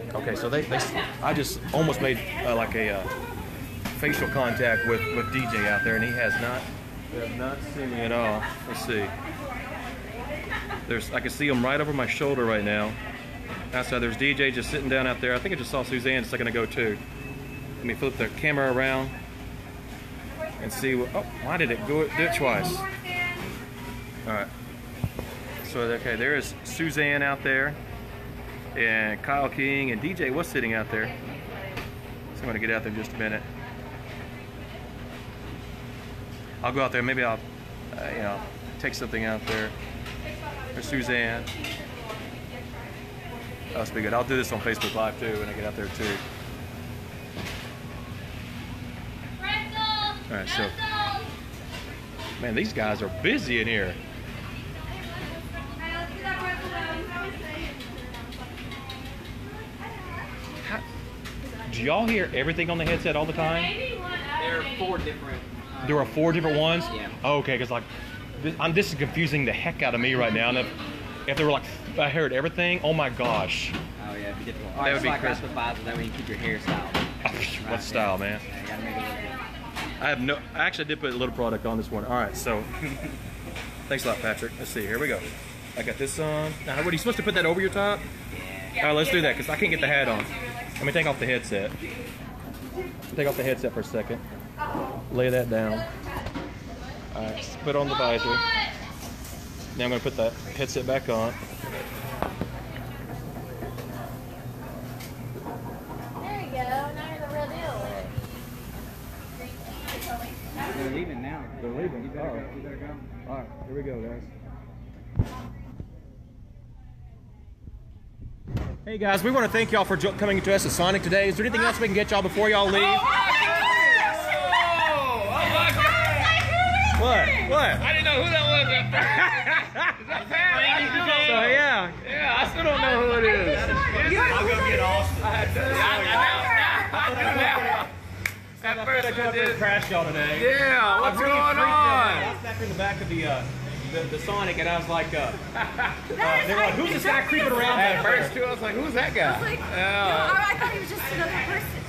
Okay, so I just almost made like a facial contact with DJ out there, and he has not seen me at all. Let's see. I can see him right over my shoulder right now. Outside, there's DJ just sitting down out there. I think I just saw Suzanne a second ago too. Let me flip the camera around and see what. Oh, why did it do it twice? All right. So okay, there is Suzanne out there, and Kyle King and DJ was sitting out there. So I'm gonna get out there in just a minute. I'll go out there. Maybe I'll, you know, take something out there. There's Suzanne. Oh, that's be good. I'll do this on Facebook Live too when I get out there too. All right, so man, these guys are busy in here. Do y'all hear everything on the headset all the time? There are 4 different. There are 4 different ones? Yeah. Oh, okay, because like, this is confusing the heck out of me right now. And if they were like, I heard everything, oh my gosh. Oh yeah, it'd be difficult. That would be like crazy. the visor, that way you keep your hair styled. What style, man? Yeah, you gotta make it look I have no, I actually did put a little product on this one. All right, so, thanks a lot, Patrick. Let's see, here we go. I got this on. Now, what are you supposed to put that over your top? All right, let's do that, because I can't get the hat on. Let me take off the headset. Take off the headset for a second. Lay that down. All right, put on the visor. Now I'm going to put the headset back on. There you go. Now you're the real deal. They're leaving now. They're leaving. You better go. You better go. All right, here we go, guys. Hey guys, we want to thank y'all for coming to us at Sonic today. Is there anything else we can get y'all before y'all leave? Oh my God! What? I didn't know who that was up there. Is that Pat? So yeah. Yeah, I still don't know who it is. I'll go get Austin. At first I did. Crash y'all today. Yeah, what's going I on? was back in the back of the Sonic, and I was like, they were like, who's this guy creeping around At back there? first too, I was like, who's that guy? I was like, Yeah. I thought he was just another person.